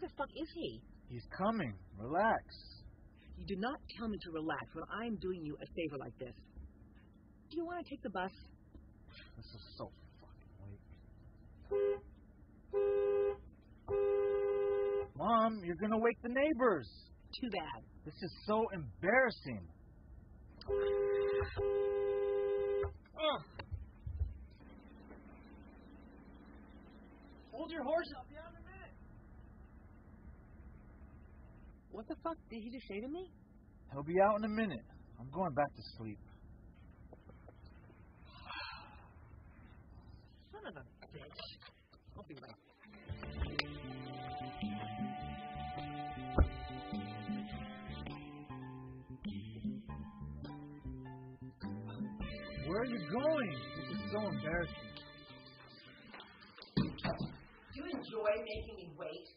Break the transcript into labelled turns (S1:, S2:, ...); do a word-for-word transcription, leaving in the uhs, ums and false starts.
S1: the fuck is he?
S2: He's coming. Relax.
S1: You do not tell me to relax when I'm doing you a favor like this. Do you want to take the bus?
S2: This is so fucking late. Mom, you're gonna wake the neighbors.
S1: Too bad.
S2: This is so embarrassing.
S1: Ugh.
S2: Hold your horse. I'll be out in a minute.
S1: What the fuck did he just say to me?
S2: He'll be out in a minute. I'm going back to sleep.
S1: Son of a bitch. I'll be right back.
S2: Where are you going? This is so embarrassing.
S1: Do you enjoy making me wait?